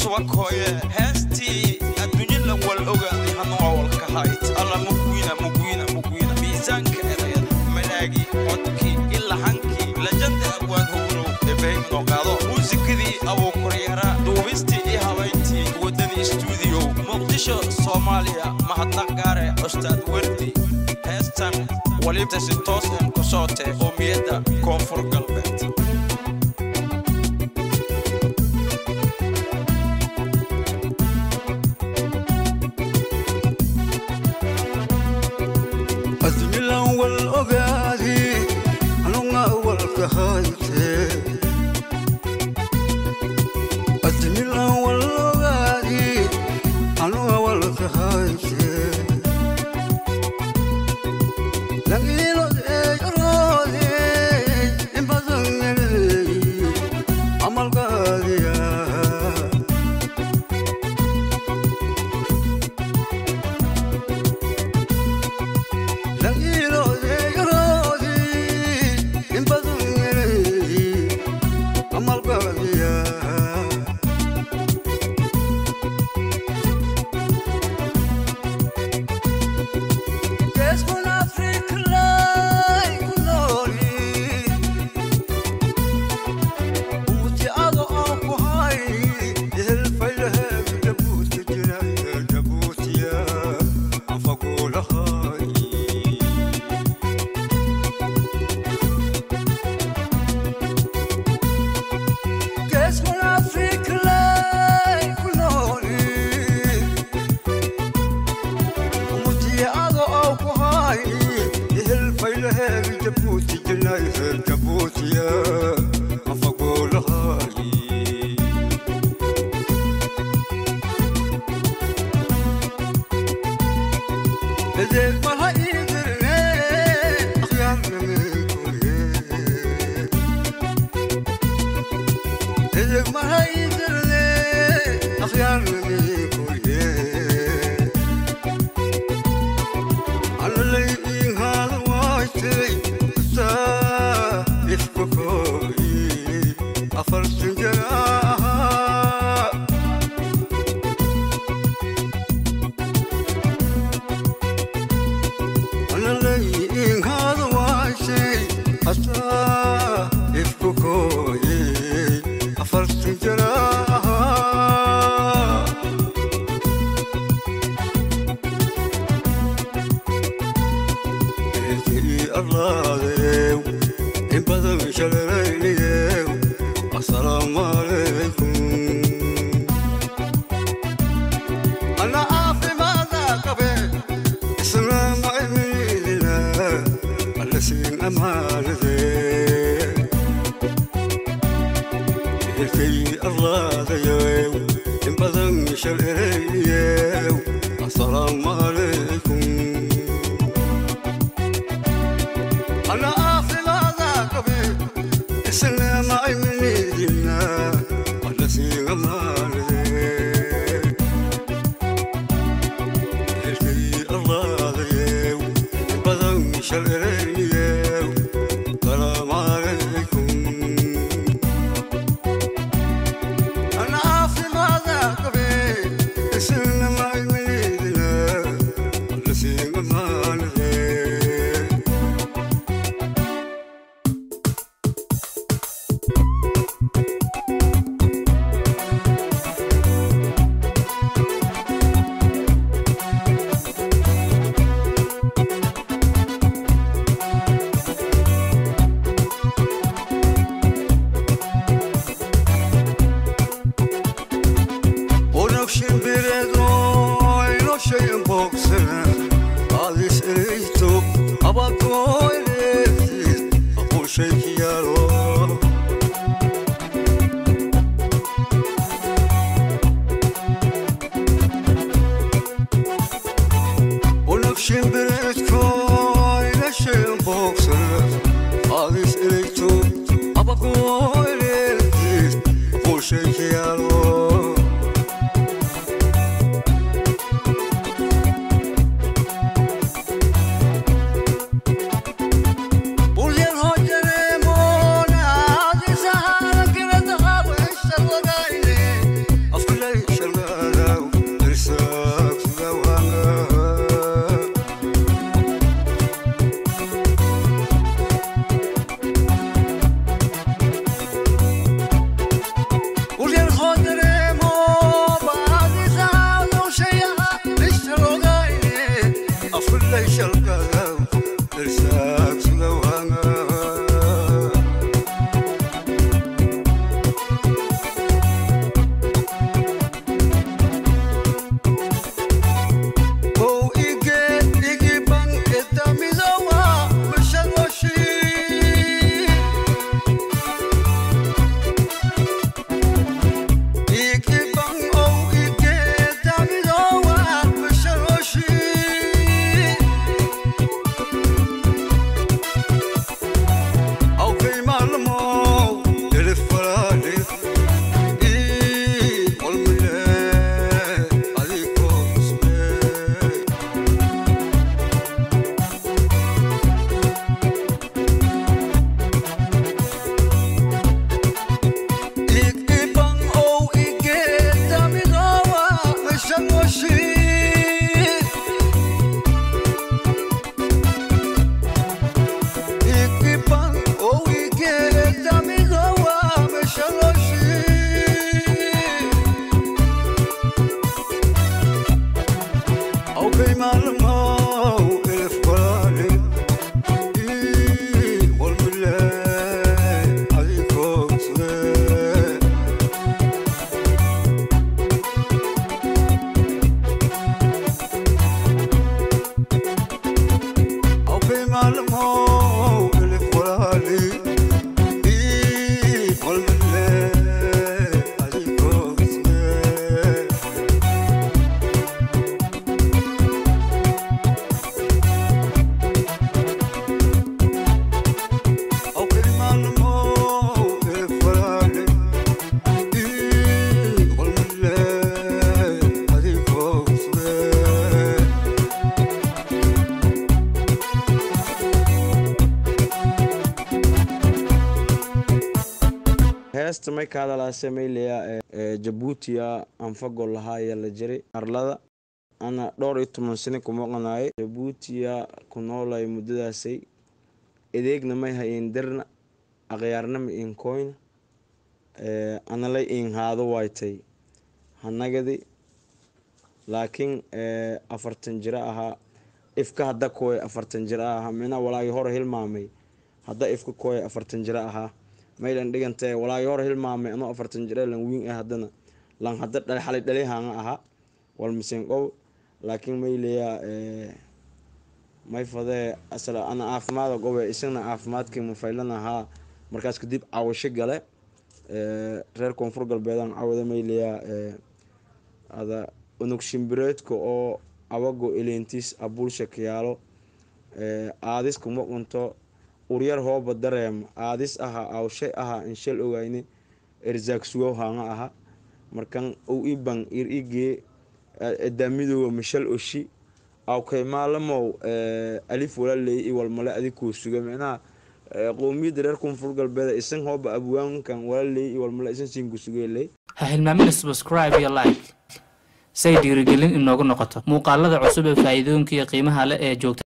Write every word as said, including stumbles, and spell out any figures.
وكوية هستي الدنيا الأول أوجا هنوع والكهايت الله مقوينا مقوينا مقوينا ميزان كأريد ملاقي عدكي إلا هنكي لجند أبوان هورو إبهيم نقاضو موسيقى أبو كوريرا دوبستي إيها وينتي ودني استوديو مقدشو صوماليا مهدنا قاري أستاذ وردي هستان وليبتا ستوسن كسوتي أميدا كونفور قلبت heesta may ka hadalaa sameylaya Djibouti anfago lahaaya la jiray arlada ana dhowr iyo toban sano ku maqnaay Djibouti ku noolay muddadaasay adeegna may hayn dirna aqyaarna ma in coin ee ana la in haado waytay hanagadi laakiin ee afartan jira aha ifka hadda kooy afartan jira aha mina walaay hore hilmaamay hadda ifka kooy afartan jira aha maylan dhigantay walaay hore hilmaamay ano afartan jira lan wiin ah hadana lan hadda dhal xalay dhalihaan aha wal misin qow laakiin mayleeya ee may fadee asala ana caafimaad go'ay isna caafimaadkii ma faylanaha markaas kadib caawasho gale ee reer koonfur galbeedan caawada mayleeya ee ada unug shimbireedka oo awago elentis abulsha kiyaalo ee aadis kuma qunto uriyar hooba dareem aadis aha awshay aha in shil ogayni irzaaq sugo haanga aha markan uu iban ir ige damido mishal oshi aw kay maalmo ee alif wala leey wal mala adiku sugo meena qoomiyada reer koonfur galbeed isan hooba abwaankan wala leey wal mala isan siin ku sugeelay ha hilmaamin subscribe iyo like say dhiirigelin inoogu noqoto muuqaalada cusub ee faa'iidooyinka iyo qiimaha leh ee joogta